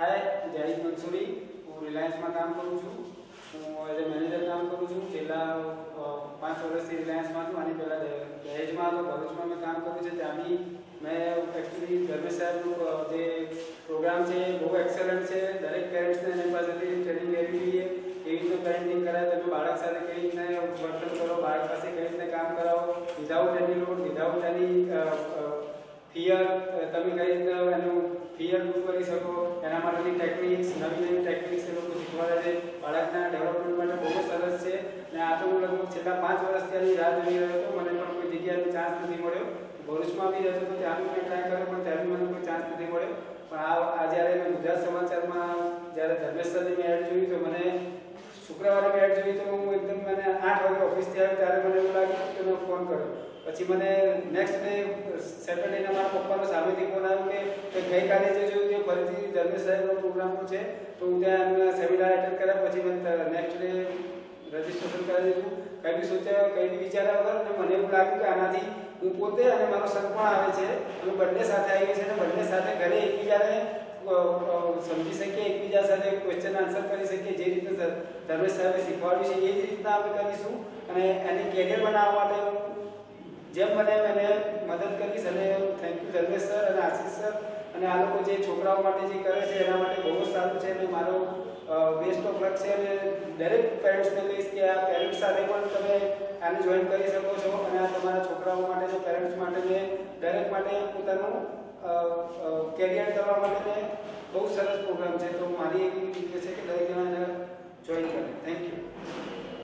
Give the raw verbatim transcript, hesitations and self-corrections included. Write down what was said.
हाय जाहिद मंसूरी हूँ रिलायंस में काम करूँ छूँ हूँ एज ए मैनेजर काम करूँ छूँ पहला पांच वर्ष से रिलायंस में छूँ અને પહેલા દહેજ में तो भरूच में मैं काम करूँ छे ત્યાં બી मैं एक्चुअली धर्मेश साहेबનું જે પ્રોગ્રામ છે બહુ એક્સેલન્ટ છે દરેક પેરેન્ટ્સને એની પાસેથી ટ્રેનિંગ લેવી જોઈએ કેવી રીતે પેરેન્ટિંગ કરાય તમે બાળક સાથે કેવી રીતે વર્તન કરો બાળક પાસે કેવી રીતે કામ કરાવો without any load without any fear તમે કઈ રીતે એનું ફિયર દૂર કરી શકો એના માટેની ટેકનિક્સ નવી નવી ટેકનિક્સ એ લોકો શીખવાડે છે બાળકના ડેવલપમેન્ટ માટે બહુ સરસ છે અને આ તો હું લગભગ છેલ્લા પાંચ વર્ષથી આની રાહ જોઈ રહ્યો હતો મને પણ કોઈ જગ્યાનો ચાન્સ નથી મળ્યો ભરૂચમાં બી રહેતો તો ત્યાં બી મેં ટ્રાય કર્યો પણ ત્યાં બી મને કોઈ ચાન્સ નથી મળ્યો પણ આ આ જ્યારે મેં ગુજરાત સમાચારમાં જ્યારે ધર્મેશ સરની મેં એડ જોઈ તો મને શુક્રવારે મેં એડ જોઈ તો હું એકદમ મને આઠ વાગે ઓફિસથી આવ્યો ત્યારે મને એવું લાગ્યું કે મેં ફોન કર્યો પછી મને નેક્સ્ટ ડે સેટરડેના મારા પપ્પાનો સામેથી ફોન આવ્યો કે ગઈકાલે જે જોયું તે ફરીથી ધર્મેશ સાહેબનો પ્રોગ્રામનું છે તો હું ત્યાં એમના સેમિનાર એટેન્ડ કર્યા પછી મેં નેક્સ્ટ ડે રજિસ્ટ્રેશન કરી દીધું કંઈ બી સોચ્યા કંઈ બી વિચાર્યા વગર અને મને એવું લાગ્યું કે આનાથી હું પોતે અને મારો સન પણ આવે છે અમે બંને સાથે આવીએ છીએ અને બંને સાથે ઘરે એકબીજાને સમજી શકીએ એકબીજા સાથે ક્વેશ્ચન આન્સર કરી શકીએ જે રીતે ધર્મેશ સાહેબે શીખવાડ્યું છે એ જ રીતના અમે કરીશું અને એને કેરિયર બનાવવા માટે જેમ મને એને મદદ કરીશ અને થેન્ક યુ ધર્મેશ સર અને આશીષ સર અને આ લોકો જે છોકરાઓ માટે જે કરે છે એના માટે બહુ જ સારું છે અને મારો બેસ્ટ ઓફ લક છે અને દરેક પેરેન્ટ્સને કહીશ કે આ પેરેન્ટ્સ સાથે પણ તમે આને જોઈન કરી શકો છો અને આ તમારા છોકરાઓ માટે છે પેરેન્ટ્સ માટે ને દરેક માટે પોતાનું કેરિયર કરવા માટે બહુ સરસ પ્રોગ્રામ છે તો મારી એવી રિક્વેસ્ટ છે કે દરેક જણા એને જોઈન કરે થેન્ક યુ